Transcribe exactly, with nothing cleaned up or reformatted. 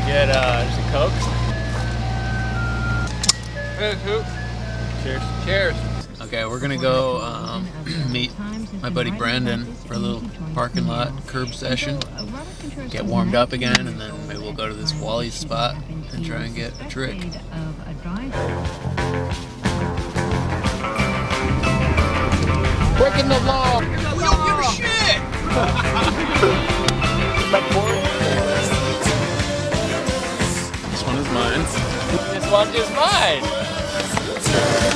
get uh, just a Coke. Cheers. Cheers. Okay, we're gonna go um, meet my buddy Brandon for a little parking lot curb session. Get warmed up again, and then maybe we'll go to this Wally spot and try and get a trick. Breaking the law! We don't give a shit! This one is mine. This one is mine!